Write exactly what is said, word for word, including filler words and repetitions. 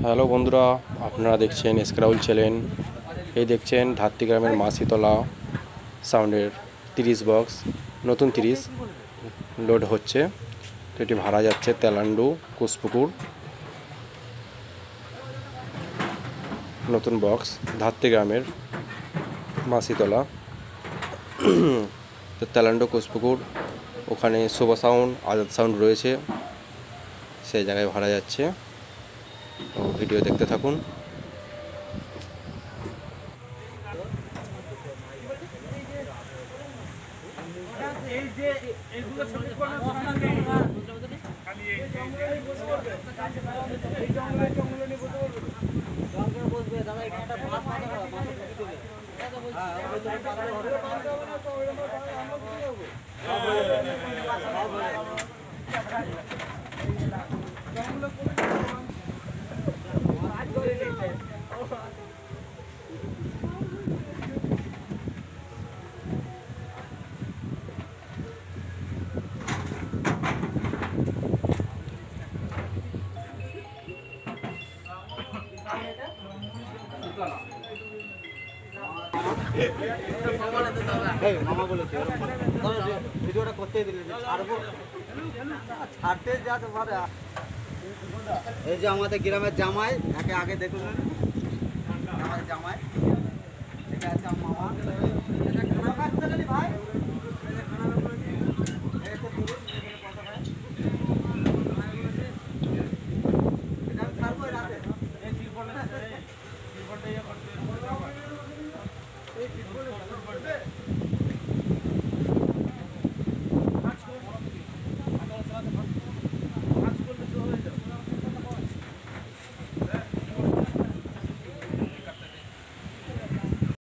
Hello বন্ধুরা, আপনারা দেখছেন স্ক্রাউল চ্যানেল। এই দেখছেন ধাত্রী গ্রামের মাসিতলা সাউন্ডের তিরিশ বক্স নতুন তিরিশ লোড হচ্ছে। তো এটি ভাড়া যাচ্ছে তেলান্ডু কুসপুকুর। নতুন বক্স ধাত্রী গ্রামের মাসিতলা, তো তেলান্ডু কুসপুকুর, ওখানে শুভ সাউন্ড আজাদ সাউন্ড রয়েছে, সেই জায়গায় ভাড়া যাচ্ছে। তো ভিডিও দেখতে থাকুন। মামা বলেছে ভিডিওটা করতে দিলে ছাড়বো ছাড়তে যা তোমার। এই যে আমাদের গ্রামের জামাই, একে আগে দেখুন আমাদের জামাই, ঠিক আছে মামা ভাই।